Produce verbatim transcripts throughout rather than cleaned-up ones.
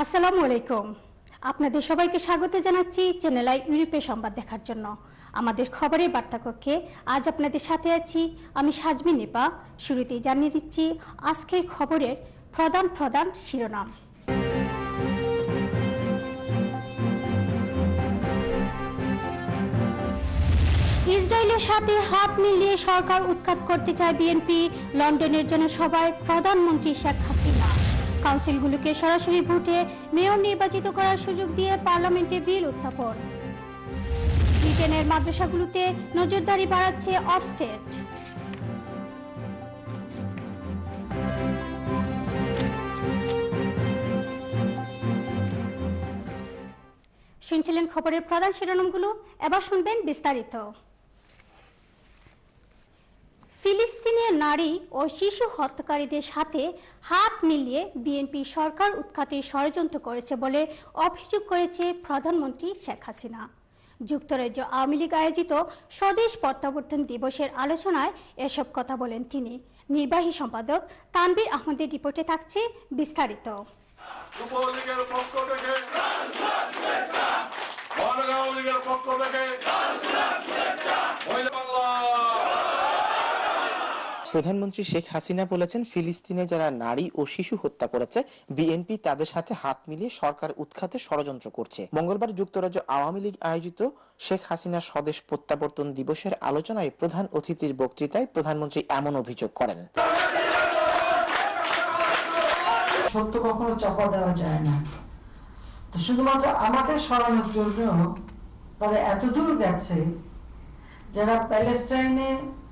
আসসালামু আলাইকুম। আপনাদের সবাইকে স্বাগত জানাচ্ছি চ্যানেল আই ইউরোপের সংবাদ দেখার জন্য। আমাদের খবরের বার্তা কক্ষে আজ আপনাদের সাথে আছি আমি সাজমিন নিপা। শুরুতেই জানিয়ে দিচ্ছি আজকের খবরের প্রধান প্রধান শিরোনাম। ইসরায়েলের সাথে হাত মিলিয়ে সরকার উৎখাত করতে চায় বিএনপি। লন্ডনের জনসভায় প্রধানমন্ত্রী শেখ হাসিনা। কাউন্সিলগুলোকে সরাসরি ভোটে মেয়র নির্বাচিত করার সুযোগ দিয়ে পার্লামেন্টে বিল উত্থাপন। ব্রিটেনের মাদ্রাসাগুলোতে নজরদারি বাড়াচ্ছে অফস্টেট। শুনছিলেন খবরের প্রধান শিরোনামগুলো, এবার শুনবেন বিস্তারিত। ফিলিস্তিনের নারী ও শিশু হত্যাকারীদের সাথে হাত মিলিয়ে বিএনপি সরকার উৎখাতের ষড়যন্ত্র করেছে বলে অভিযোগ করেছে প্রধানমন্ত্রী শেখ হাসিনা। যুক্তরাজ্য আওয়ামী লীগ আয়োজিত স্বদেশ প্রত্যাবর্তন দিবসের আলোচনায় এসব কথা বলেন তিনি। নির্বাহী সম্পাদক তানভীর আহমেদের রিপোর্টে থাকছে বিস্তারিত। প্রধানমন্ত্রী শেখ হাসিনা বলেছেন, ফিলিস্তিনে যারা নারী ও শিশু হত্যা করেছে বিএনপি তাদের সাথে হাত মিলিয়ে সরকার উৎখাতে ষড়যন্ত্র করছে। মঙ্গলবার যুক্তরাজ্য আওয়ামী লীগ আয়োজিত শেখ হাসিনা স্বদেশ প্রত্যাবর্তন দিবসের আলোচনায় প্রধান অতিথির বক্তৃতায় প্রধানমন্ত্রী এমন অভিযোগ করেন। সত্য কখনো চাপা দেওয়া যায় না, শুধুমাত্র আমাকে সরানোর জন্য তারা এতদূর গেছে। যারা প্যালেস্টাইনে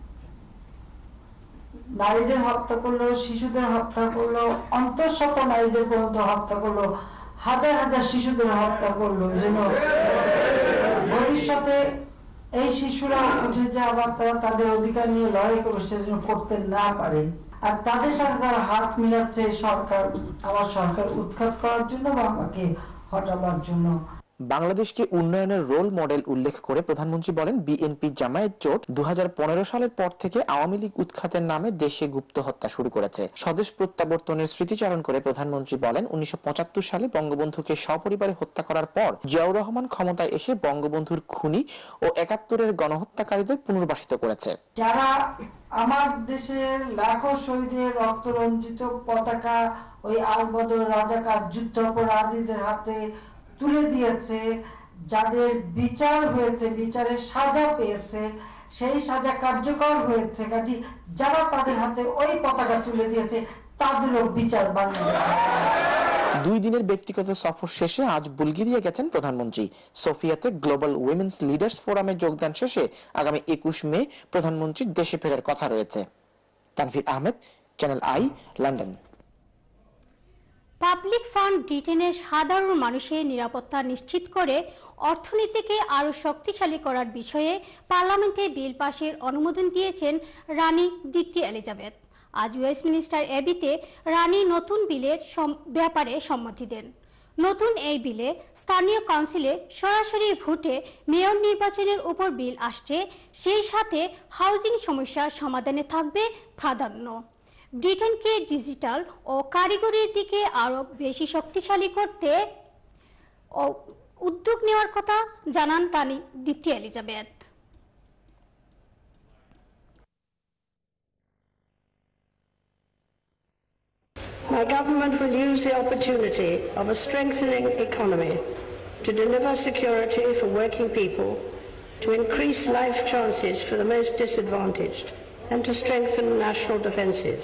নারীদের হত্যা করলো, শিশুদের হত্যা করলো, অন্তঃসত্ত্বা নারীদের পর্যন্ত হত্যা করলো, হাজার হাজার শিশুদের হত্যা করলো, যেন ভবিষ্যতে এই শিশুরা উঠে যে আবার তারা তাদের অধিকার নিয়ে লড়াই করবে সেজন্য করতে না পারে। আর তাদের সাথে তারা হাত মিলাচ্ছে সরকার, আমার সরকার উৎখাত করার জন্য বা আমাকে হটাবার জন্য। বাংলাদেশকে উন্নয়নের রোল মডেল উল্লেখ করে প্রধানমন্ত্রী বলেন, বিএনপি জামায়াত জোট দু হাজার পনেরো সালের পর থেকে আওয়ামী লীগ উৎখাতের নামে দেশে গুপ্ত হত্যা শুরু করেছে। স্বদেশ প্রত্যাবর্তনের স্মৃতিচারণ করে প্রধানমন্ত্রী বলেন, উনিশশো পঁচাত্তর সালে বঙ্গবন্ধুকে সপরিবারে হত্যা করার পর জিয়াউর রহমান ক্ষমতায় এসে বঙ্গবন্ধুর খুনি ও একাত্তরের গণহত্যাকারীদের পুনর্বাসিত করেছে। যারা আমার দেশের লাখো শহীদের রক্ত রঞ্জিত পতাকা ওই আলবদর রাজাকার যুদ্ধাপরাধীদের হাতে তুলে দিয়েছে, যাদের বিচার হয়েছে, বিচারের সাজা পেয়েছে, সেই সাজা কার্যকর হয়েছে, কাজী যারা তাদের হাতে ওই পতাকা তুলে দিয়েছে তাদেরও বিচার বাংলাদেশে। দুই দিনের ব্যক্তিগত সফর শেষে আজ বুলগেরিয়া গেছেন প্রধানমন্ত্রী। সোফিয়াতে গ্লোবাল উইমেন্স লিডার্স ফোরামে যোগদান শেষে আগামী একুশ মে প্রধানমন্ত্রীর দেশে ফেরার কথা রয়েছে। Tanvir Ahmed, channel I, London. Public fund ব্রিটেনের সাধারণ মানুষের নিরাপত্তা নিশ্চিত করে অর্থনীতিকে আরও শক্তিশালী করার বিষয়ে পার্লামেন্টে বিল পাশের অনুমোদন দিয়েছেন রানী দ্বিতীয় এলিজাবেথ। আজ ওয়েস্টমিনিস্টার অ্যাবিতে রানী নতুন বিলের ব্যাপারে সম্মতি দেন। নতুন এই বিলে স্থানীয় কাউন্সিলে সরাসরি ভোটে মেয়র নির্বাচনের উপর বিল আসছে, সেই সাথে হাউজিং সমস্যার সমাধানে থাকবে প্রাধান্য। ব্রিটেনকে ডিজিটাল ও কারিগরির দিকে আরো বেশি শক্তিশালী করতে উদ্যোগ নেওয়ার কথা জানান রানী দ্বিতীয় Elizabeth. My government will use the opportunity of a strengthening economy to deliver security for working people, to increase life chances for the most disadvantaged, and to strengthen national defences.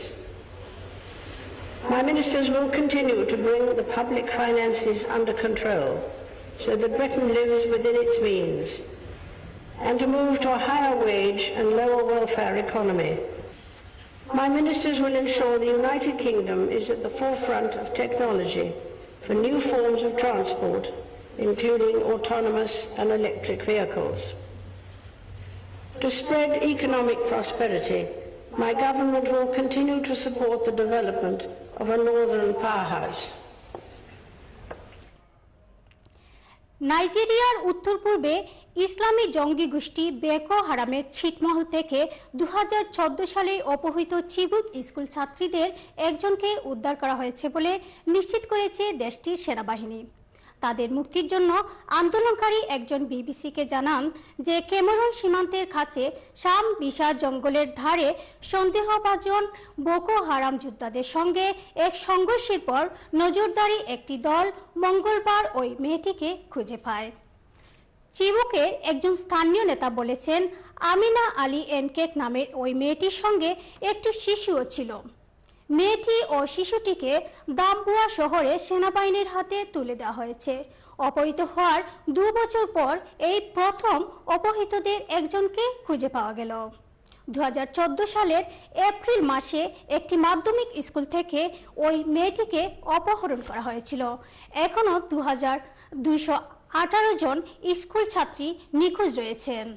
My ministers will continue to bring the public finances under control so that Britain lives within its means, and to move to a higher wage and lower welfare economy. My ministers will ensure the United Kingdom is at the forefront of technology for new forms of transport, including autonomous and electric vehicles. To spread economic prosperity, my government will continue to support the development of a northern powerhouse. নাইজেরিয়ার উত্তর পূর্বে ইসলামী জঙ্গি গোষ্ঠী Beko হারামের ছিটমহল থেকে দু হাজার চোদ্দ সালে অপহৃত চিবুক স্কুল ছাত্রীদের একজনকে উদ্ধার করা হয়েছে বলে নিশ্চিত করেছে দেশটির সেনাবাহিনী। তাদের মুক্তির জন্য আন্দোলনকারী একজন বিবিসিকে জানান যে ক্যামেরুন সীমান্তের কাছে শাম বিশার জঙ্গলের ধারে সন্দেহভাজন বোকো হারাম যোদ্ধাদের সঙ্গে এক সংঘর্ষের পর নজরদারি একটি দল মঙ্গলবার ওই মেয়েটিকে খুঁজে পায়। চিবুকের একজন স্থানীয় নেতা বলেছেন, আমিনা আলী এনকেক নামের ওই মেয়েটির সঙ্গে একটি শিশুও ছিল। মেয়েটি ও শিশুটিকে দাম্বুয়া শহরে সেনাবাহিনীর হাতে তুলে দেওয়া হয়েছে। অপহৃত হওয়ার দু বছর পর এই প্রথম অপহৃতদের একজনকে খুঁজে পাওয়া গেল। দু হাজার চোদ্দ সালের এপ্রিল মাসে একটি মাধ্যমিক স্কুল থেকে ওই মেয়েটিকে অপহরণ করা হয়েছিল। এখনও দু হাজার দুইশো আঠারো জন স্কুল ছাত্রী নিখোঁজ রয়েছেন।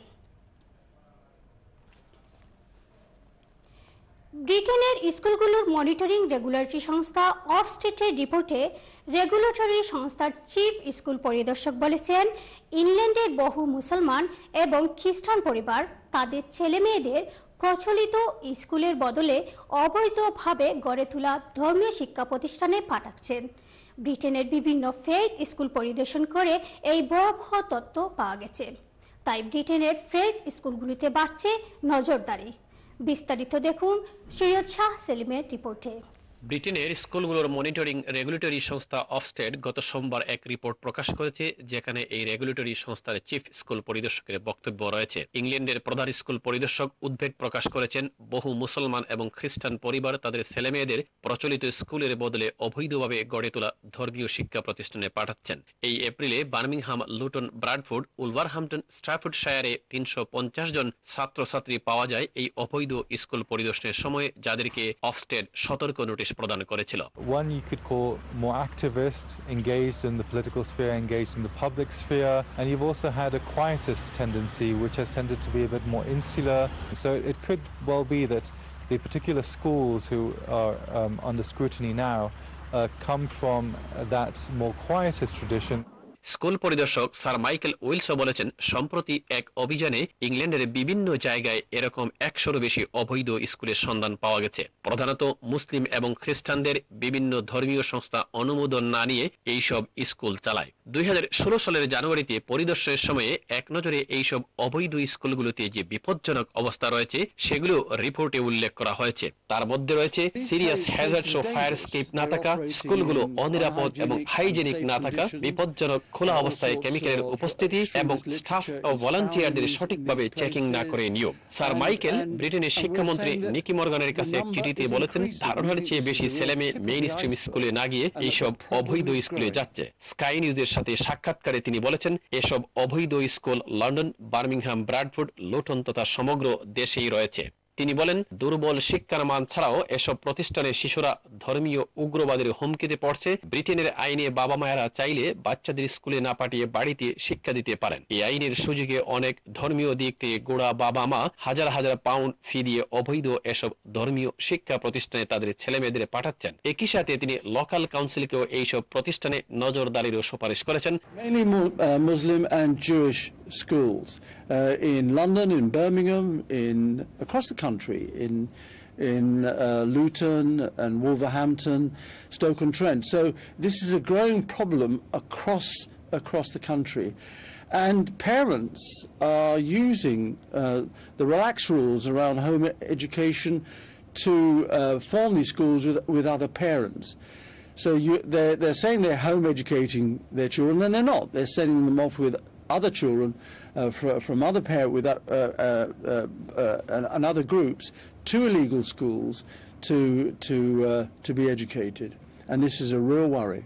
ব্রিটেনের স্কুলগুলোর মনিটরিং রেগুলেটরি সংস্থা অফস্টেটের রিপোর্টে রেগুলেটরি সংস্থার চিফ স্কুল পরিদর্শক বলেছেন, ইংল্যান্ডের বহু মুসলমান এবং খ্রিস্টান পরিবার তাদের ছেলেমেয়েদের প্রচলিত স্কুলের বদলে অবৈধভাবে গড়ে তোলা ধর্মীয় শিক্ষা প্রতিষ্ঠানে পাঠাচ্ছেন। ব্রিটেনের বিভিন্ন ফেইথ স্কুল পরিদর্শন করে এই ভয়াবহ তথ্য পাওয়া গেছে। তাই ব্রিটেনের ফেইথ স্কুলগুলিতে বাড়ছে নজরদারি। বিস্তারিত দেখুন সৈয়দ শাহ সেলিমের রিপোর্টে। ব্রিটেনের স্কুলগুলোর মনিটরিং রেগুলেটরি সংস্থা অফস্টেট গত সোমবার এক রিপোর্ট প্রকাশ করেছে, যেখানে এই রেগুলেটরি সংস্থার চিফ স্কুল পরিদর্শকের বক্তব্য রয়েছে। ইংল্যান্ডের প্রধান স্কুল পরিদর্শক উদ্বেগ প্রকাশ করেছেন, বহু মুসলমান এবং খ্রিস্টান পরিবার তাদের ছেলেমেয়েদের প্রচলিত স্কুলের বদলে অবৈধভাবে গড়ে তোলা ধর্মীয় শিক্ষা প্রতিষ্ঠানে পাঠাচ্ছেন। এই এপ্রিলে বার্মিংহাম, লুটন, ব্রাডফোর্ড, উলভারহ্যাম্পটন, স্ট্র্যাফোর্ডশায়ারে তিনশো পঞ্চাশ জন ছাত্রছাত্রী পাওয়া যায় এই অবৈধ স্কুল পরিদর্শনের সময়, যাদেরকে অফস্টেট সতর্ক নোটিশ প্রদান করেছিল। One you could call more activist, engaged in the political sphere, engaged in the public sphere, and you've also had a quietist tendency which has tended to be a bit more insular. So it could well be that the particular schools who are um, under scrutiny now uh, come from that more quietist tradition. School পরিদর্শক sir Michael Wilshaw বলেছেন, সম্প্রতি এক অভিযানে ইংল্যান্ডের বিভিন্ন জায়গায় এরকম একশোরও বেশি অবৈধ স্কুলের সন্ধান পাওয়া গেছে। প্রধানত মুসলিম এবং খ্রিস্টানদের বিভিন্ন ধর্মীয় সংস্থা অনুমোদন না নিয়ে এইসব স্কুল চালায়। দুই হাজার ষোলো সালের জানুয়ারিতে পরিদর্শনের সময়ে এক নজরে এইসব অবৈধ স্কুলগুলোতে যে বিপজ্জনক অবস্থা রয়েছে সেগুলো রিপোর্টে উল্লেখ করা হয়েছে। তার মধ্যে রয়েছে সিরিয়াস হ্যাজার্ডস ও ফায়ার স্কেপ না থাকা, স্কুলগুলো অনিরাপদ এবং হাইজেনিক না থাকা, বিপজ্জনক খোলা অবস্থায় কেমিক্যালের উপস্থিতি এবং স্টাফ ও ভলান্টিয়ারদের সঠিকভাবে চেকিং না করে নিয়োগ। স্যার মাইকেল ব্রিটেনের শিক্ষামন্ত্রী নিকি মর্গানের কাছে এক চিঠিতে বলেছেন, ধারণার চেয়ে বেশি ছেলেমেয়ে মেইন স্ট্রিম স্কুলে না গিয়ে এইসব অবৈধ স্কুলে যাচ্ছে। স্কাই নিউজের সাথে সাক্ষাৎকারে তিনি বলেছেন, এসব অবৈধ school London, Birmingham, Bradford, Luton তথা সমগ্র দেশেই রয়েছে। তিনি বলেন, দুর্বল শিক্ষার মান ছাড়াও এসব প্রতিষ্ঠানে শিশুরা ধর্মীয় উগ্রবাদের হুমকিতে পড়ছে। ব্রিটেনের আইনে বাবা মায়েরা চাইলে বাচ্চাদের স্কুলে না পাঠিয়ে বাড়িতে শিক্ষা দিতে পারেন। এই আইনের সুযোগে অনেক ধর্মীয় দিক থেকে গোড়া বাবা মা হাজার হাজার পাউন্ড ফি দিয়ে অবৈধ এসব ধর্মীয় শিক্ষা প্রতিষ্ঠানে তাদের ছেলে মেয়েদের পাঠাচ্ছেন। একই সাথে তিনি লোকাল কাউন্সিলকেও এইসব প্রতিষ্ঠানে নজরদারিরও সুপারিশ করেছেন। Mainly Muslim and Jewish schools uh, in London, in Birmingham, in across the country, in in uh, Luton and Wolverhampton, Stoke-on-Trent. So this is a growing problem across across the country, and parents are using uh, the relaxed rules around home education to uh, form these schools with with other parents. So you, they're they're saying they're home educating their children, and they're not. They're sending them off with other children uh, fr from other parents with uh, uh, uh, uh, and other groups to illegal schools to to uh, to be educated, and this is a real worry.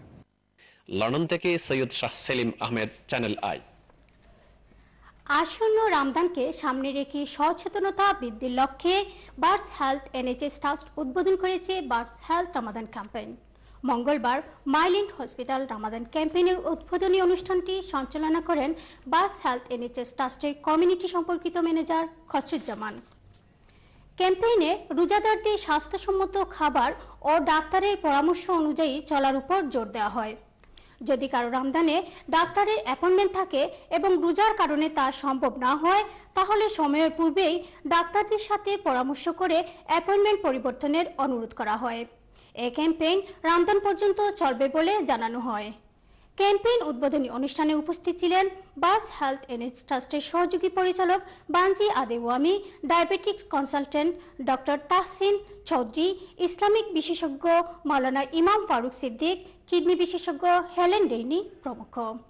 London থেকে Syed Shah Selim Ahmed, channel I. আসন্ন রমজানকে সামনে রেখে সচেতনতা বৃদ্ধির লক্ষ্যে birds health NHS trust উদ্বোধন করেছে বার্ডস হেলথ রমাদান ক্যাম্পেইন। মঙ্গলবার মাইল্যান্ড হসপিটাল রমাদান ক্যাম্পেইনের উদ্বোধনী অনুষ্ঠানটি সঞ্চালনা করেন বার্ডস হেলথ এনএইচএস ট্রাস্টের কমিউনিটি সম্পর্কিত ম্যানেজার খসরুজ্জামান। ক্যাম্পেইনে রোজাদারদের স্বাস্থ্যসম্মত খাবার ও ডাক্তারের পরামর্শ অনুযায়ী চলার উপর জোর দেওয়া হয়। যদি কারো রমজানে ডাক্তারের অ্যাপয়েন্টমেন্ট থাকে এবং রোজার কারণে তা সম্ভব না হয় তাহলে সময়ের পূর্বেই ডাক্তারদের সাথে পরামর্শ করে অ্যাপয়েন্টমেন্ট পরিবর্তনের অনুরোধ করা হয়। এই ক্যাম্পেইন রমজান পর্যন্ত চলবে বলে জানানো হয়। ক্যাম্পেইন উদ্বোধনী অনুষ্ঠানে উপস্থিত ছিলেন বাস হেলথ এনএইচ ট্রাস্টের সহযোগী পরিচালক Banji Adewami, diabetic consultant doctor Tahsin Chowdhury, Islamic বিশেষজ্ঞ মাওলানা ইমাম ফারুক সিদ্দিক, কিডনি বিশেষজ্ঞ হেলেন ডেইনি প্রমুখ।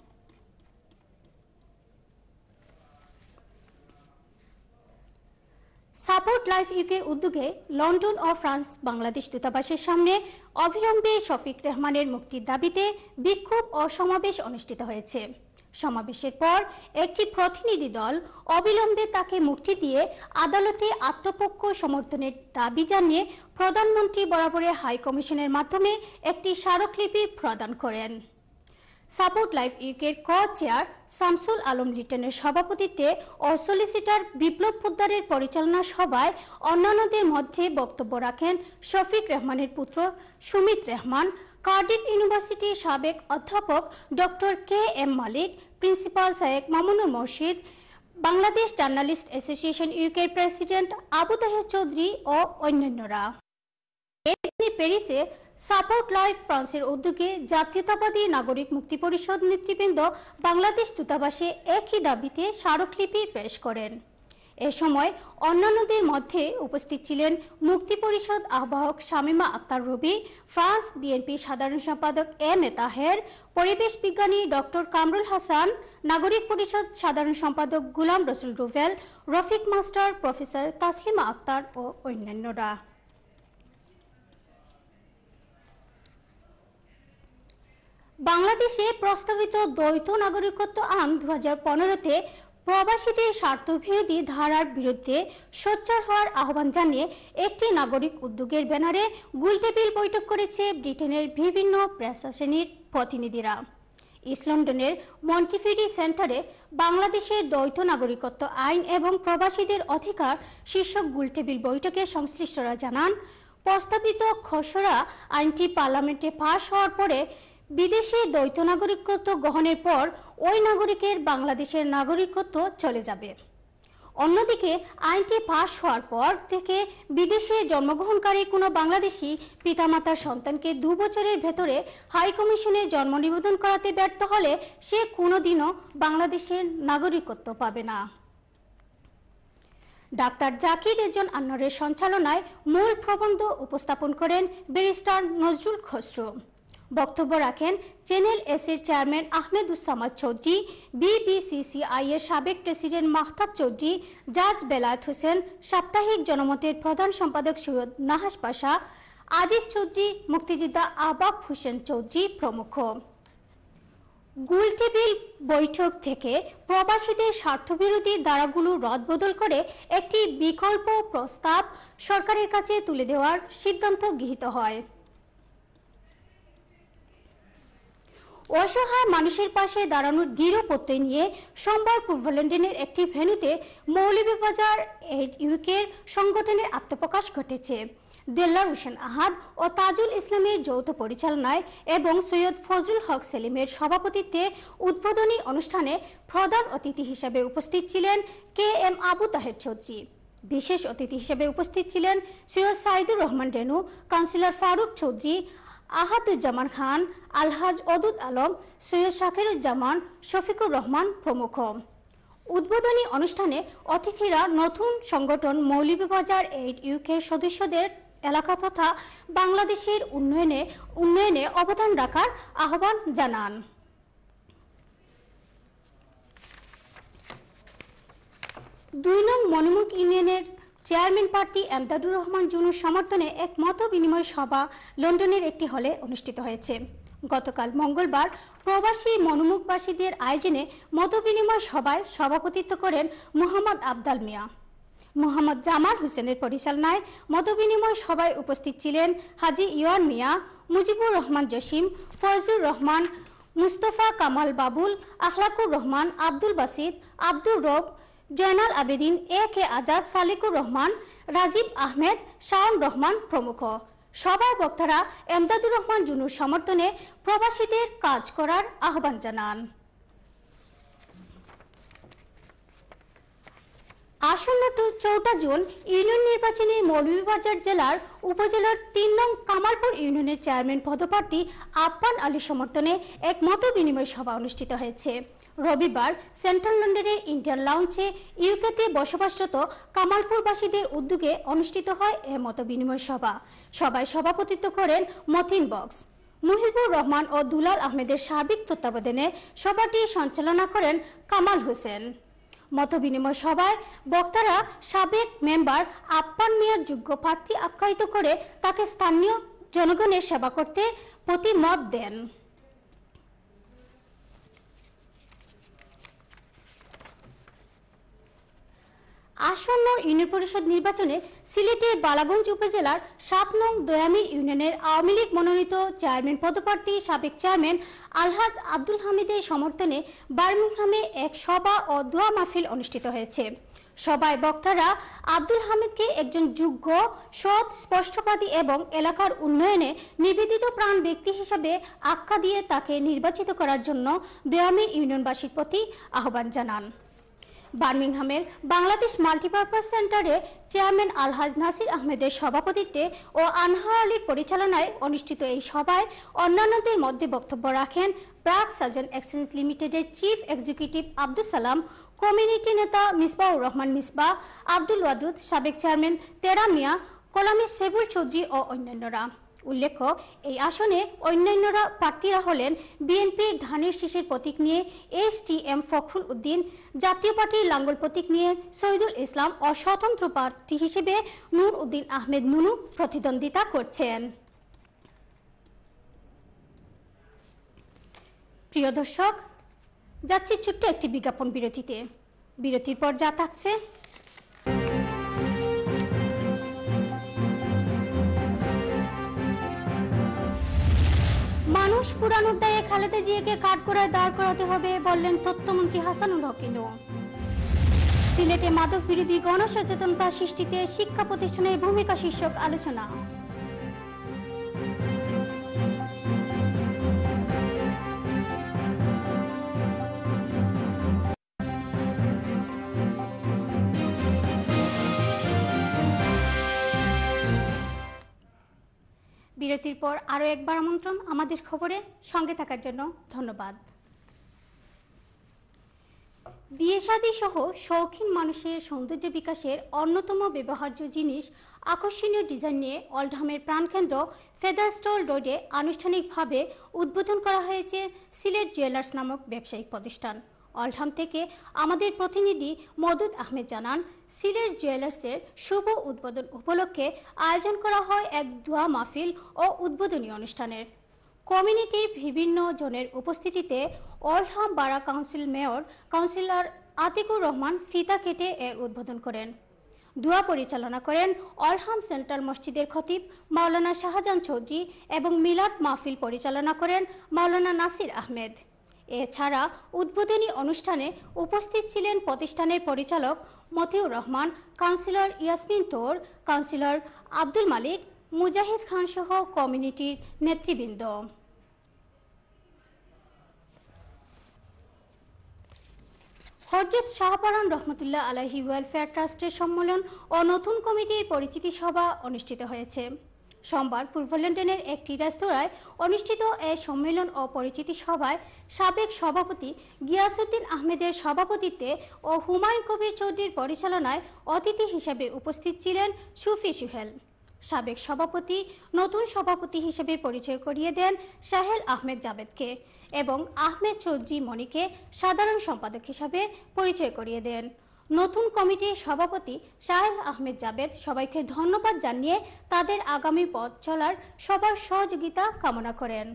সাপোর্ট লাইফ ইউকের উদ্যোগে লন্ডন ও ফ্রান্স বাংলাদেশ দূতাবাসের সামনে অবিলম্বে শফিক রেহমানের মুক্তির দাবিতে বিক্ষোভ ও সমাবেশ অনুষ্ঠিত হয়েছে। সমাবেশের পর একটি প্রতিনিধি দল অবিলম্বে তাকে মুক্তি দিয়ে আদালতে আত্মপক্ষ সমর্থনের দাবি জানিয়ে প্রধানমন্ত্রী বরাবরে হাই কমিশনের মাধ্যমে একটি স্মারকলিপি প্রদান করেন। সাপোর্ট লাইফ ইউকের ক চেয়ার শামসুল আলম লিটনের সভাপতিত্বে ও সলিসিটার বিপ্লব পোদ্দারের পরিচালনা সভায় অন্যান্যদের মধ্যে বক্তব্য রাখেন শফিক রেহমানের পুত্র সুমিত রেহমান, কার্ডিফ ইউনিভার্সিটির সাবেক অধ্যাপক doctor K M Malik, principal Shaikh Mamunur Murshid, Bangladesh journalist association ইউকের প্রেসিডেন্ট আবু তাহের চৌধুরী ও অন্যান্যরা। প্যারিসে সাপোর্ট লাইফ ফ্রান্সের উদ্যোগে জাতীয়তাবাদী নাগরিক মুক্তি পরিষদ নেতৃবৃন্দ বাংলাদেশ দূতাবাসে একই দাবিতে স্মারকলিপি পেশ করেন। এ সময় অন্যান্যদের মধ্যে উপস্থিত ছিলেন মুক্তি পরিষদ আহ্বায়ক শামীমা আক্তার রবি, ফ্রান্স বিএনপি সাধারণ সম্পাদক এম এ তাহের, পরিবেশ বিজ্ঞানী ডক্টর কামরুল হাসান, নাগরিক পরিষদ সাধারণ সম্পাদক গুলাম রসুল রুভেল, রফিক মাস্টার, প্রফেসর তাসলিমা আক্তার ও অন্যান্যরা। বাংলাদেশে প্রস্তাবিত দ্বৈত নাগরিকত্ব আইন দু হাজার পনেরোতে প্রবাসীদের স্বার্থবিরোধী ধারার বিরুদ্ধে সোচ্চার হওয়ার আহ্বান জানিয়ে একটি নাগরিক উদ্যোগের ব্যানারে গোলটেবিল বৈঠক করেছে ব্রিটেনের বিভিন্ন পেশা শ্রেণীর প্রতিনিধিরা। ইস্ট লন্ডনের মন্টিফিরি সেন্টারে বাংলাদেশের দ্বৈত নাগরিকত্ব আইন এবং প্রবাসীদের অধিকার শীর্ষক গোলটেবিল বৈঠকে সংশ্লিষ্টরা জানান, প্রস্তাবিত খসড়া আইনটি পার্লামেন্টে পাশ হওয়ার পরে বিদেশে দ্বৈত নাগরিকত্ব গ্রহণের পর ওই নাগরিকের বাংলাদেশের নাগরিকত্ব চলে যাবে। অন্যদিকে আইনটি পাশ হওয়ার পর থেকে বিদেশে জন্মগ্রহণকারী কোনো বাংলাদেশি পিতামাতার সন্তানকে দু বছরের ভেতরে হাই কমিশনে জন্ম নিবন্ধন করাতে ব্যর্থ হলে সে কোনোদিনও বাংলাদেশের নাগরিকত্ব পাবে না। ডাক্তার জাকির রেজন আনোয়ারের সঞ্চালনায় মূল প্রবন্ধ উপস্থাপন করেন ব্যারিস্টার নজরুল খসরু। বক্তব্য রাখেন চ্যানেল এসের চেয়ারম্যান আহমেদুজ্জামান চৌধুরী, বিবিসিসিআই এর সাবেক প্রেসিডেন্ট মাহতাব চৌধুরী, জাজ বেলায়েত হোসেন, সাপ্তাহিক জনমতের প্রধান সম্পাদক সৈয়দ নাহাস পাশা, আজিজ চৌধুরী, মুক্তিযোদ্ধা আবাব হোসেন চৌধুরী প্রমুখ। গোলটেবিল বৈঠক থেকে প্রবাসীদের স্বার্থবিরোধী ধারাগুলো রদবদল করে একটি বিকল্প প্রস্তাব সরকারের কাছে তুলে দেওয়ার সিদ্ধান্ত গৃহীত হয়। অসহায় মানুষের পাশে দাঁড়ানোর দৃঢ় প্রত্যয় নিয়ে সোমবার পূর্ব লন্ডনের একটি ভেন্যুতে মৌলভীবাজার এইড ইউকের সংগঠনের আত্মপ্রকাশ ঘটেছে। দেল্লার হোসেন আহাদ ও তাজুল ইসলামের যৌথ পরিচালনায় এবং সৈয়দ ফজলুল হক সেলিমের সভাপতিত্বে উদ্বোধনী অনুষ্ঠানে প্রধান অতিথি হিসেবে উপস্থিত ছিলেন কে এম আবু তাহের চৌধুরী। বিশেষ অতিথি হিসেবে উপস্থিত ছিলেন সৈয়দ সাইদুর রহমান রেনু, কাউন্সিলর ফারুক চৌধুরী, আহাদুজ্জামান খান, আলহাজ অদুদ আলম, সৈয়দ শাকিরুজ্জামান, শফিকুর রহমান প্রমুখ। উদ্বোধনী অনুষ্ঠানে অতিথিরা নতুন সংগঠন মৌলভীবাজার এইড ইউকে সদস্যদের এলাকা তথা বাংলাদেশের উন্নয়নে উন্নয়নে অবদান রাখার আহ্বান জানান। দুই নং মনিমুখ ইউনিয়নের চেয়ারম্যান প্রার্থী এমদাদুর রহমান জুনুর সমর্থনে এক মত বিনিময় সভা লন্ডনের একটি হলে অনুষ্ঠিত হয়েছে। গতকাল মঙ্গলবার প্রবাসী মনোমুখবাসীদের আয়োজনে মত বিনিময় সভায় সভাপতিত্ব করেন মোহাম্মদ আবদাল মিয়া। মোহাম্মদ জামাল হোসেনের পরিচালনায় মত বিনিময় সভায় উপস্থিত ছিলেন হাজি ইওয়ান মিয়া, মুজিবুর রহমান জসিম, ফয়জুর রহমান, মুস্তফা কামাল বাবুল, আখলাকুর রহমান, আব্দুল বাসিদ, আব্দুর রব, জয়নাল আবেদিন, এ কে আজাদ, সালিকুর রহমান, রাজীব আহমেদ, শাওন রহমান প্রমুখ। সভায় বক্তারা এমদাদুর রহমান জুনুর সমর্থনে প্রবাসীদের কাজ করার আহ্বান জানান। আসন্ন চৌঠা জুন ইউনিয়ন নির্বাচনে মৌলভীবাজার জেলার উপজেলার তিন নং কামালপুর ইউনিয়নের চেয়ারম্যান পদপ্রার্থী আফফান আলীর সমর্থনে এক মত বিনিময় সভা অনুষ্ঠিত হয়েছে। রবিবার সেন্ট্রাল লন্ডনের ইন্ডিয়ান লাউঞ্জে ইউকেতে বসবাসরত কামালপুরবাসীদের উদ্যোগে অনুষ্ঠিত হয় এ মত বিনিময় সভা। সভায় সভাপতিত্ব করেন মতিন বক্স। মুহিবুর রহমান ও দুলাল আহমেদের সার্বিক তত্ত্বাবধানে সভাটি সঞ্চালনা করেন কামাল হোসেন। মত বিনিময় সভায় বক্তারা সাবেক মেম্বার আফফান মিয়ার যোগ্য প্রার্থী আখ্যায়িত করে তাকে স্থানীয় জনগণের সেবা করতে প্রতি মত দেন। আসন্ন ইউনিয়ন পরিষদ নির্বাচনে সিলেটের বালাগঞ্জ উপজেলার সাত নং দয়ামির ইউনিয়নের আওয়ামী লীগ মনোনীত চেয়ারম্যান পদপ্রার্থী সাবেক চেয়ারম্যান আলহাজ আব্দুল হামিদের সমর্থনে বার্মিংহামে এক সভা ও দোয়া মাহফিল অনুষ্ঠিত হয়েছে। সভায় বক্তারা আব্দুল হামিদকে একজন যোগ্য, সৎ, স্পষ্টবাদী এবং এলাকার উন্নয়নে নিবেদিত প্রাণ ব্যক্তি হিসেবে আখ্যা দিয়ে তাকে নির্বাচিত করার জন্য দয়ামির ইউনিয়নবাসীর প্রতি আহ্বান জানান। বার্মিংহামের বাংলাদেশ মাল্টিপারপাস সেন্টারে চেয়ারম্যান আলহাজ নাসির আহমেদের সভাপতিত্বে ও আনহার আলীর পরিচালনায় অনুষ্ঠিত এই সভায় অন্যান্যদের মধ্যে বক্তব্য রাখেন ব্রাক সার্জন এক্সচেঞ্জ লিমিটেডের chief executive Abdul Salam, community নেতা মিসবাউর রহমান মিসবা, আব্দুল ওয়াদুদ, সাবেক চেয়ারম্যান তেরা মিয়া, কলামি সেবুল চৌধুরী ও অন্যান্যরা। উল্লেখ্য, এই আসনে অন্যান্যরা প্রার্থীরা হলেন বিএনপির ধানের শীষের প্রতীক নিয়ে S T M Fakhrul Uddin, জাতীয় পার্টির লাঙ্গল প্রতীক নিয়ে শহীদুল ইসলাম ও স্বতন্ত্র প্রার্থী হিসেবে নূর উদ্দিন আহমেদ নুনু প্রতিদ্বন্দ্বিতা করছেন। প্রিয় দর্শক, যাচ্ছি ছোট্ট একটি বিজ্ঞাপন বিরতিতে। বিরতির পর যা থাকছে: মানুষ পুরানোর দায়ে খালেদা জিয়াকে কাঠগড়ায় দাঁড় করাতে হবে বললেন তথ্যমন্ত্রী হাসানুল হক। সিলেটে মাদক বিরোধী গণসচেতনতা সৃষ্টিতে শিক্ষা প্রতিষ্ঠানের ভূমিকা শীর্ষক আলোচনা। বিরতির পর আরো একবার আমন্ত্রণ আমাদের খবরে সঙ্গে থাকার জন্য ধন্যবাদ। বিয়ে শাদী সহ শৌখিন মানুষের সৌন্দর্য বিকাশের অন্যতম ব্যবহার্য জিনিস আকর্ষণীয় ডিজাইন নিয়ে অলঢামের প্রাণকেন্দ্র ফেদার স্টল রোডে আনুষ্ঠানিকভাবে উদ্বোধন করা হয়েছে সিলেট জুয়েলার্স নামক ব্যবসায়িক প্রতিষ্ঠান। অলঢাম থেকে আমাদের প্রতিনিধি মদুদ আহমেদ জানান, সিলেট জুয়েলার্সের শুভ উদ্বোধন উপলক্ষে আয়োজন করা হয় এক দোয়া মাহফিল ও উদ্বোধনী অনুষ্ঠানের। কমিউনিটির বিভিন্ন জনের উপস্থিতিতে Oldham borough council mayor councillor Atiqur Rahman ফিতা কেটে এর উদ্বোধন করেন। দোয়া পরিচালনা করেন অলঢাম সেন্ট্রাল মসজিদের খতিব মাওলানা শাহজাহান চৌধুরী এবং মিলাদ মাহফিল পরিচালনা করেন মাওলানা নাসির আহমেদ। এছাড়া উদ্বোধনী অনুষ্ঠানে উপস্থিত ছিলেন প্রতিষ্ঠানের পরিচালক মতিউর রহমান, কাউন্সিলর ইয়াসমিন তোর, কাউন্সিলর আব্দুল মালিক, মুজাহিদ খান সহ কমিউনিটির নেতৃবৃন্দ। হযরত শাহপরান রহমতুল্লাহ আলাইহি ওয়েলফেয়ার ট্রাস্টের সম্মেলন ও নতুন কমিটির পরিচিতি সভা অনুষ্ঠিত হয়েছে। সোমবার পূর্ব লন্ডনের একটি রেস্তোরাঁয় অনুষ্ঠিত এই সম্মেলন ও পরিচিতি সভায় সাবেক সভাপতি গিয়াসউদ্দিন আহমেদের সভাপতিত্বে ও হুমায়ুন কবির চৌধুরীর পরিচালনায় অতিথি হিসেবে উপস্থিত ছিলেন সুফি সুহেল। সাবেক সভাপতি নতুন সভাপতি হিসেবে পরিচয় করিয়ে দেন সাহেল আহমেদ জাবেদকে এবং আহমেদ চৌধুরী মনিকে সাধারণ সম্পাদক হিসাবে পরিচয় করিয়ে দেন। নতুন কমিটির সভাপতি সাহেল আহমেদ জাবেদ সবাইকে ধন্যবাদ জানিয়ে তাদের আগামী পথ চলার সবার সহযোগিতা কামনা করেন।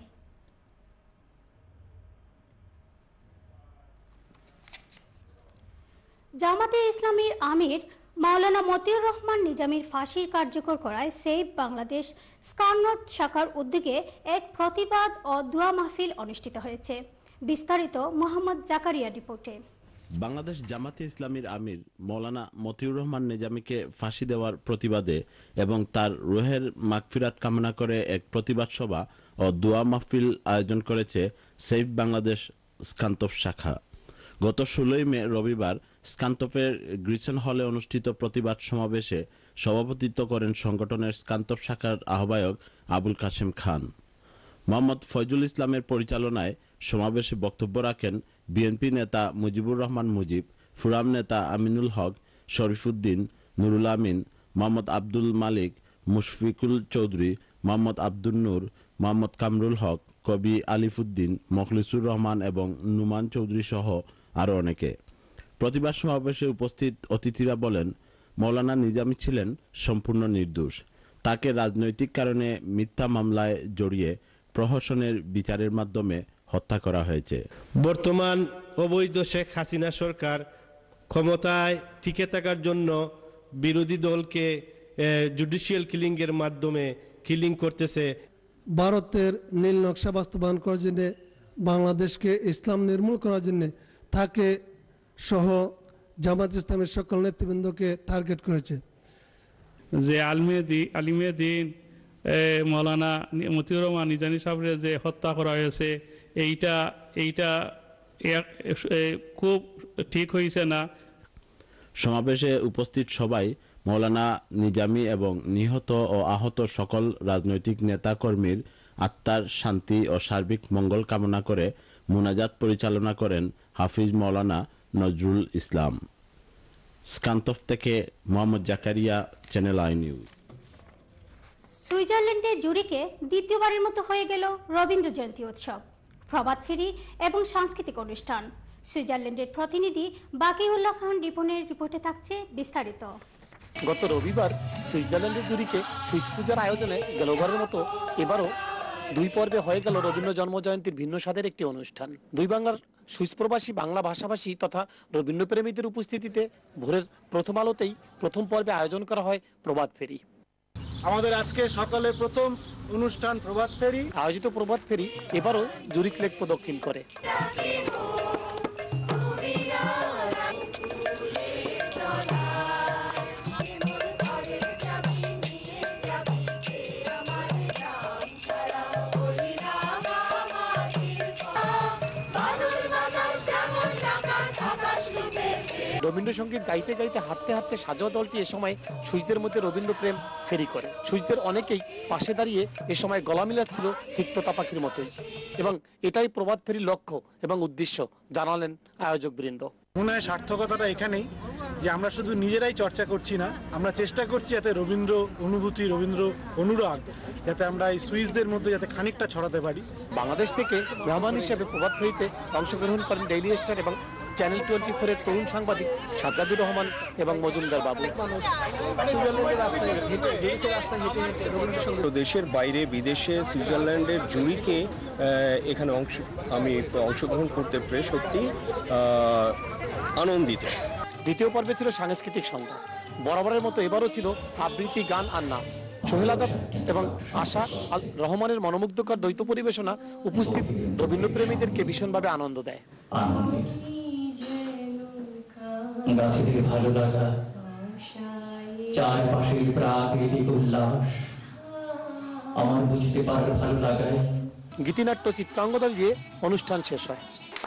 জামাতে ইসলামীর আমির মাওলানা মতিউর রহমান নিজামীর ফাঁসির কার্যকর করায় সেভ বাংলাদেশ স্কাউট শাখার উদ্যোগে এক প্রতিবাদ ও দোয়া মাহফিল অনুষ্ঠিত হয়েছে। বিস্তারিত মোহাম্মদ জাকারিয়া রিপোর্টে। বাংলাদেশ জামাতে ইসলামীর আমির মৌলানা মতিউর রহমান নিজামীকে ফাঁসি দেওয়ার প্রতিবাদে এবং তার রুহের মাগফিরাত কামনা করে এক প্রতিবাদ সভা ও দোয়া মাহফিল আয়োজন করেছে সেভ বাংলাদেশ স্কান্তফ শাখা। গত ষোলোই মে রবিবার স্কান্তফের গ্রিসেন হলে অনুষ্ঠিত প্রতিবাদ সমাবেশে সভাপতিত্ব করেন সংগঠনের স্কান্তফ শাখার আহ্বায়ক আবুল কাশেম খান। মোহাম্মদ ফয়জুল ইসলামের পরিচালনায় সমাবেশে বক্তব্য রাখেন বিএনপি নেতা মুজিবুর রহমান মুজিব, ফুরাম নেতা আমিনুল হক, শরীফুদ্দিন, নুরুল আমিন, মোহাম্মদ আব্দুল মালিক, মুশফিকুল চৌধুরী, মোহাম্মদ আব্দুল নূর, মোহাম্মদ কামরুল হক, কবি আলিফুদ্দিন, মখলিসুর রহমান এবং নুমান চৌধুরী সহ আরও অনেকে। প্রতিবাদ সমাবেশে উপস্থিত অতিথিরা বলেন, মৌলানা নিজামী ছিলেন সম্পূর্ণ নির্দোষ। তাকে রাজনৈতিক কারণে মিথ্যা মামলায় জড়িয়ে প্রহসনের বিচারের মাধ্যমে হত্যা করা হয়েছে। বর্তমান অবৈধ শেখ হাসিনা সরকার ক্ষমতায় টিকে থাকার জন্য বিরোধী দলকে জুডিশিয়াল কিলিং এর মাধ্যমে কিলিং করতেছে। ভারতের নীল নকশা বাস্তবায়ন করার জন্য, বাংলাদেশকে ইসলাম নির্মূল করার জন্য তাকে সহ জামাত ইসলামের সকল নেতৃবৃন্দকে টার্গেট করেছে। যে আলমেদি আলিমেদিন মৌলানা মতিউর রহমান নিজামী সাহেবের যে হত্যা করা হয়েছে, এইটা এইটা খুব ঠিক হয়েছে না। সমাবেশে উপস্থিত সবাই মৌলানা নিজামী এবং নিহত ও আহত সকল রাজনৈতিক নেতা কর্মীর আত্মার শান্তি ও সার্বিক মঙ্গল কামনা করে মুনাজাত পরিচালনা করেন হাফিজ মৌলানা নজরুল ইসলাম। স্কান্তফ থেকে Mohammad Zakaria, channel I news. সুইজারল্যান্ডের জুরিকে দ্বিতীয়বারের মতো হয়ে গেল রবীন্দ্র জয়ন্তী উৎসব, প্রভাত ফেরি এবং সাংস্কৃতিক অনুষ্ঠান। সুইজারল্যান্ডের প্রতিনিধি বাকিউল্লাহ খান রিপনের রিপোর্টে থাকছে বিস্তারিত। গত রবিবার সুইজারল্যান্ডের জুরিকে সুইস পূজার আয়োজনে গেলবারের মতো এবারও দুই পর্বে হয়ে গেল রবীন্দ্র জন্মজয়ন্তীর ভিন্ন স্বাদের একটি অনুষ্ঠান। দুই বাংলার সুইস প্রবাসী বাংলা ভাষাভাষী তথা রবীন্দ্রপ্রেমীদের উপস্থিতিতে ভোরের প্রথম আলোতেই প্রথম পর্বে আয়োজন করা হয় প্রভাত ফেরি। আমাদের আজকে সকালে প্রথম অনুষ্ঠান প্রভাত ফেরি। আয়োজিত প্রভাত ফেরি এবারও জুরিক লেক প্রদক্ষিণ করে। রবীন্দ্রসঙ্গীত গাইতে গাইতে হাঁটতে হাঁটতে সাজোয়া দলটি এ সময় সুইসদের মধ্যে রবীন্দ্র প্রেম ফেরি করে। সুইসদের অনেকেই পাশে দাঁড়িয়ে এ সময় গলা মিলাচ্ছিল ঠিক তোতা পাখির মতোই, এবং এটাই প্রভাত ফেরির লক্ষ্য এবং উদ্দেশ্য জানালেন আয়োজক বৃন্দ। মনে হয় সার্থকতাটা এখানেই যে আমরা শুধু নিজেরাই চর্চা করছি না, আমরা চেষ্টা করছি যাতে রবীন্দ্র অনুভূতি, রবীন্দ্র অনুরাগ যাতে আমরা এই সুইসদের মধ্যে যাতে খানিকটা ছড়াতে পারি। বাংলাদেশ থেকে মেহমান হিসেবে প্রভাত ফেরিতে অংশগ্রহণ করেন ডেইলি স্টার এবং চ্যানেল টোয়েন্টি ফোর এর তরুণ সাংবাদিক সাজ্জাদুর রহমান এবং মজুমদার বাবু। দেশের বাইরে বিদেশে সুইজারল্যান্ডের জুরিকে এখানে অংশ আমি অংশগ্রহণ করতে পেরে সত্যি আনন্দিত। দ্বিতীয় পর্বে ছিল সাংস্কৃতিক সন্ধ্যা। বরাবরের মতো এবারও ছিল আবৃত্তি, গান আর নাচ। সোহেল আজাদ এবং আশা আল রহমানের মনোমুগ্ধকর দ্বৈত পরিবেশনা উপস্থিত রবীন্দ্রপ্রেমীদেরকে ভীষণভাবে আনন্দ দেয়। গাছে থেকে ভালো লাগা, চারপাশের প্রাকৃতিক উল্লাস, আমার বুঝতে পারার ভালো লাগায় গীতিনাট্য চিত্রাঙ্গদা দিয়ে অনুষ্ঠান শেষ হয়।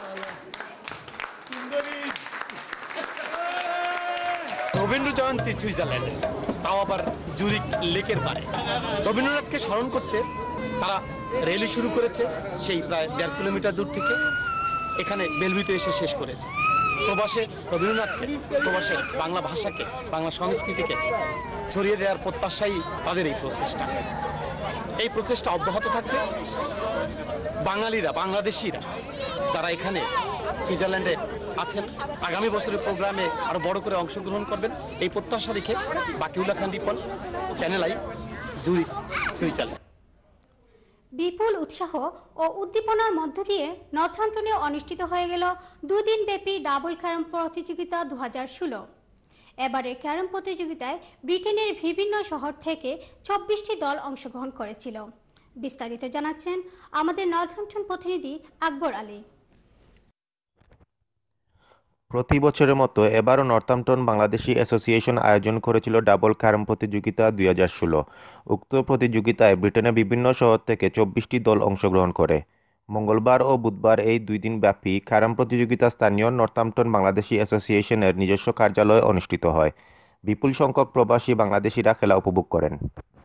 রবীন্দ্র জয়ন্তী সুইজারল্যান্ডে, তাও আবার জুরিক লেকের পারে। রবীন্দ্রনাথকে স্মরণ করতে তারা র্যালি শুরু করেছে সেই প্রায় দেড় কিলোমিটার দূর থেকে, এখানে বেলভিতে এসে শেষ করেছে। প্রবাসে রবীন্দ্রনাথকে, প্রবাসের বাংলা ভাষাকে, বাংলা সংস্কৃতিকে ছড়িয়ে দেওয়ার প্রত্যাশাই তাদের এই প্রচেষ্টা। এই প্রচেষ্টা অব্যাহত থাকবে। বাঙালিরা, বাংলাদেশিরা যারা এখানে সুইজারল্যান্ডে আছেন, আগামী বছরের প্রোগ্রামে আরো বড় করে অংশগ্রহণ করবেন এই প্রত্যাশা রেখে Bakiullah Khan Ripon, channel I, Zurich, Switzerland. বিপুল উৎসাহ ও উদ্দীপনার মধ্য দিয়ে নর্থাম্পটনে অনুষ্ঠিত হয়ে গেল দুদিন ব্যাপী ডাবল ক্যারাম প্রতিযোগিতা দু হাজার ষোলো। এবারে ক্যারাম প্রতিযোগিতায় ব্রিটেনের বিভিন্ন শহর থেকে চব্বিশটি দল অংশগ্রহণ করেছিল। বিস্তারিত জানাচ্ছেন আমাদের নর্থাম্পটন প্রতিনিধি আকবর আলী। প্রতি বছরের মতো এবারও নর্থাম্পটন বাংলাদেশি অ্যাসোসিয়েশন আয়োজন করেছিল ডাবল ক্যারাম প্রতিযোগিতা দুই হাজার ষোলো। উক্ত প্রতিযোগিতায় ব্রিটেনের বিভিন্ন শহর থেকে চব্বিশটি দল অংশগ্রহণ করে। মঙ্গলবার ও বুধবার এই দুই দিন ব্যাপী ক্যারাম প্রতিযোগিতা স্থানীয় নর্থাম্পটন বাংলাদেশি অ্যাসোসিয়েশনের নিজস্ব কার্যালয়ে অনুষ্ঠিত হয়। বিপুল সংখ্যক প্রবাসী বাংলাদেশিরা খেলা উপভোগ করেন।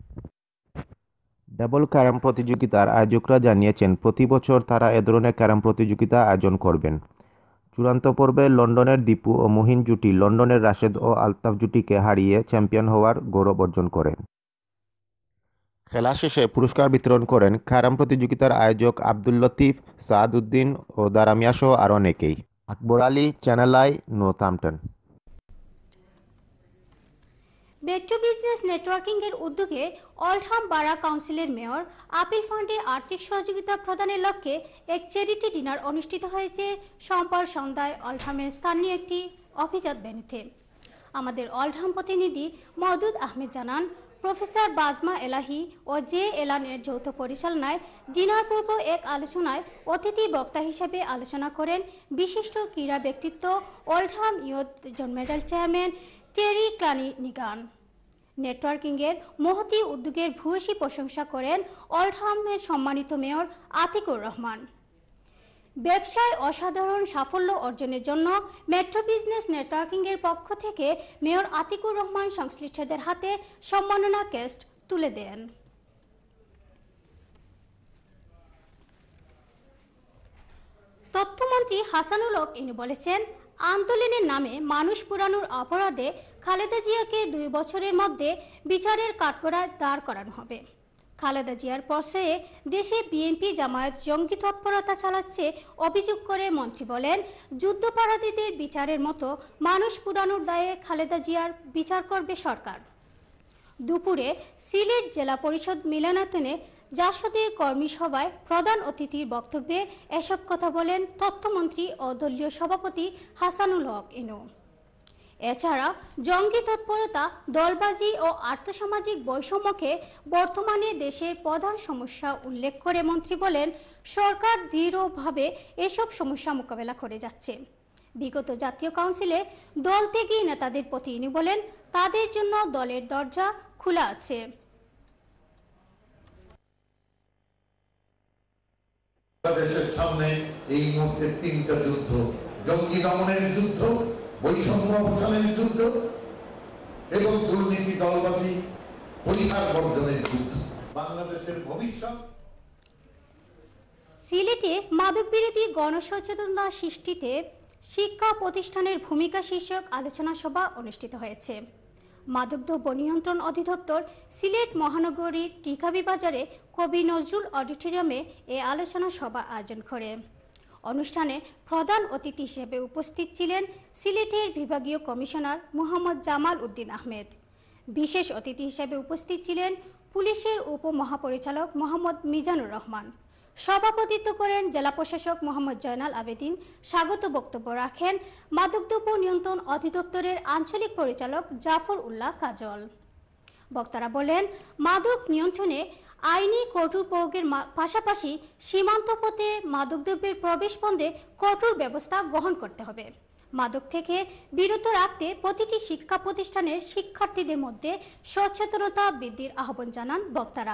ডাবল ক্যারাম প্রতিযোগিতার আয়োজকরা জানিয়েছেন প্রতি বছর তারা এ ধরনের ক্যারাম প্রতিযোগিতা আয়োজন করবেন। চূড়ান্ত পর্বে লন্ডনের দীপু ও মুহিন জুটি লন্ডনের রাশেদ ও আলতাফ জুটিকে হারিয়ে চ্যাম্পিয়ন হওয়ার গৌরব অর্জন করেন। খেলা শেষে পুরস্কার বিতরণ করেন ক্যারাম প্রতিযোগিতার আয়োজক আব্দুল লতিফ, সাদ উদ্দিন ও দারামিয়া সহ আরও অনেকেই। Akbar Ali, channel I, Northampton. Metro business networking এর উদ্যোগে ওল্ডহাম বারা কাউন্সিলের মেয়র আপিল ফান্ডে আর্থিক সহযোগিতা প্রদানের লক্ষ্যে এক চ্যারিটি ডিনার অনুষ্ঠিত হয়েছে সোমবার সন্ধ্যায় ওল্ডহামের স্থানীয় একটি অভিজাত ভেন্যুতে। আমাদের ওল্ডহাম প্রতিনিধি মওদুদ আহমেদ জানান, প্রফেসর বাজমা এলাহি ও জে এলানের যৌথ পরিচালনায় ডিনার পূর্ব এক আলোচনায় অতিথি বক্তা হিসেবে আলোচনা করেন বিশিষ্ট ক্রীড়া ব্যক্তিত্ব ওল্ডহাম ইয়ুথ জন মেডেল চেয়ারম্যান টেরি ক্লানি নিগান। নেটওয়ার্কিংয়ের মহতি উদ্যোগের ভূয়সী প্রশংসা করেন ওল্ডহামের সম্মানিত মেয়র আতিকুর রহমান। ব্যবসায় অসাধারণ সাফল্য অর্জনের জন্য মেট্রো বিজনেস নেটওয়ার্কিংয়ের পক্ষ থেকে মেয়র আতিকুর রহমান সংশ্লিষ্টদের হাতে সম্মাননা ক্রেস্ট তুলে দেন। তথ্যমন্ত্রী হাসানুল হক ইনু বলেছেন, আন্দোলনের নামে মানুষ পুরানোর অপরাধে খালেদা জিয়াকে দুই বছরের মধ্যে বিচারের কাঠগড়ায় দাঁড় করানো হবে। খালেদা জিয়ার পর্যায়ে দেশে বিএনপি জামায়াত জঙ্গি তৎপরতা চালাচ্ছে অভিযোগ করে মন্ত্রী বলেন, যুদ্ধাপরাধীদের বিচারের মতো মানুষ পুরানোর দায়ে খালেদা জিয়ার বিচার করবে সরকার। দুপুরে সিলেট জেলা পরিষদ মিলনায়তনে জাসদের কর্মী সভায় প্রধান অতিথির বক্তব্যে এসব কথা বলেন তথ্যমন্ত্রী ও দলীয় সভাপতি হাসানুল হক ইনু। এছাড়া জঙ্গি তৎপরতা, দলবাজি ও আর্থসামাজিক বৈষম্যকে বর্তমানে দেশের প্রধান সমস্যা উল্লেখ করে মন্ত্রী বলেন, সরকার দৃঢ়ভাবে এসব সমস্যা মোকাবেলা করে যাচ্ছে। বিগত জাতীয় কাউন্সিলে দল ত্যাগী নেতাদের প্রতি ইনি বলেন, তাদের জন্য দলের দরজা খোলা আছে। দেশের সামনে এই মুহূর্তে তিনটা যুদ্ধ, জঙ্গি দমনের যুদ্ধ, বৈষম্য অবসানের যুদ্ধ এবং দুর্নীতি দলবাজি পরিহার বর্জনের যুদ্ধ। বাংলাদেশের ভবিষ্যৎ। সিলেটে মাদক বিরোধী গণসচেতনতা সৃষ্টিতে শিক্ষা প্রতিষ্ঠানের ভূমিকা শীর্ষক আলোচনা সভা অনুষ্ঠিত হয়েছে। মাদকদ্রব্য নিয়ন্ত্রণ অধিদপ্তর সিলেট মহানগরীর টিকাবি বাজারে কবি নজরুল অডিটোরিয়ামে এ আলোচনা সভা আয়োজন করে। অনুষ্ঠানে প্রধান অতিথি হিসেবে উপস্থিত ছিলেন সিলেটের বিভাগীয় কমিশনার মোহাম্মদ জামাল উদ্দিন আহমেদ। বিশেষ অতিথি হিসেবে উপস্থিত ছিলেন পুলিশের উপমহাপরিচালক মোহাম্মদ মিজানুর রহমান। সভাপতিত্ব করেন জেলা প্রশাসক মোহাম্মদ জয়নাল আবেদিন। স্বাগত বক্তব্য রাখেন মাদকদ্রব্য নিয়ন্ত্রণ অধিদপ্তরের আঞ্চলিক পরিচালক জাফর উল্লাহ কাজল। বক্তারা বলেন, মাদক নিয়ন্ত্রণে আইনি কঠোর প্রয়োগের পাশাপাশি সীমান্ত পথে মাদকদ্রব্যের প্রবেশ বন্ধে কঠোর ব্যবস্থা গ্রহণ করতে হবে। মাদক থেকে বিরত রাখতে প্রতিটি শিক্ষা প্রতিষ্ঠানের শিক্ষার্থীদের মধ্যে সচেতনতা বৃদ্ধির আহ্বান জানান বক্তারা।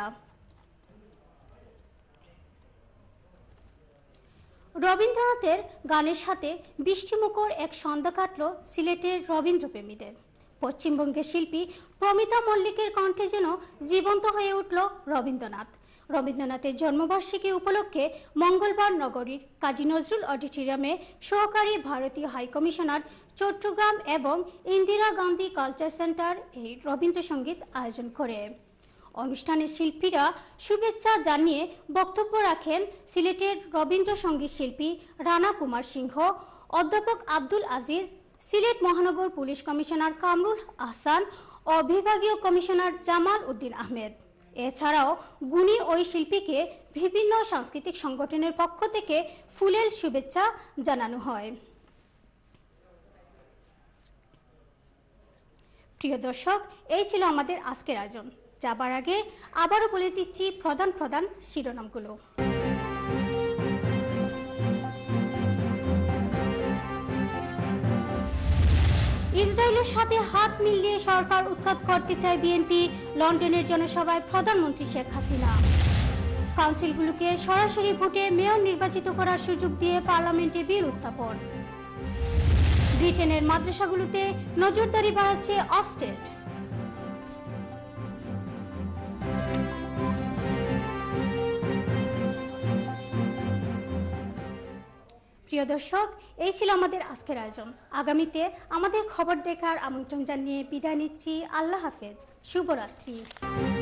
রবীন্দ্রনাথের গানের সাথে বৃষ্টিমুখর এক সন্ধ্যা কাটল সিলেটের রবীন্দ্রপ্রেমীদের। পশ্চিমবঙ্গের শিল্পী প্রমিতা মল্লিকের কণ্ঠে যেন জীবন্ত হয়ে উঠল রবীন্দ্রনাথ। রবীন্দ্রনাথের জন্মবার্ষিকী উপলক্ষে মঙ্গলবার নগরীর কাজী নজরুল অডিটোরিয়ামে সহকারী ভারতীয় হাইকমিশনার চট্টগ্রাম এবং ইন্দিরা গান্ধী কালচার সেন্টার এই রবীন্দ্রসঙ্গীত আয়োজন করে। অনুষ্ঠানে শিল্পীরা শুভেচ্ছা জানিয়ে বক্তব্য রাখেন সিলেটের রবীন্দ্রসঙ্গীত শিল্পী রানা কুমার সিংহ, অধ্যাপক আব্দুল আজিজ, সিলেট মহানগর পুলিশ কমিশনার কামরুল আহসান ও বিভাগীয় কমিশনার জামাল উদ্দিন আহমেদ। এছাড়াও গুণী ওই শিল্পীকে বিভিন্ন সাংস্কৃতিক সংগঠনের পক্ষ থেকে ফুলেল শুভেচ্ছা জানানো হয়। প্রিয় দর্শক, এই ছিল আমাদের আজকের আয়োজন। যাবার আগে আবারও বলে দিচ্ছি প্রধান প্রধান শিরোনামগুলো। ইসরায়েলের সাথে হাত মিলিয়ে সরকার উৎখাত করতে চায় বিএনপি, লন্ডনের জনসভায় প্রধানমন্ত্রী শেখ হাসিনা। কাউন্সিলগুলোকে সরাসরি ভোটে মেয়র নির্বাচিত করার সুযোগ দিয়ে পার্লামেন্টে বিল উত্থাপন। ব্রিটেনের মাদ্রাসাগুলোতে নজরদারি বাড়াচ্ছে অফস্টেট। প্রিয় দর্শক, এই ছিল আমাদের আজকের আয়োজন। আগামীতে আমাদের খবর দেখার আমন্ত্রণ জানিয়ে বিদায় নিচ্ছি। আল্লাহ হাফেজ, শুভরাত্রি।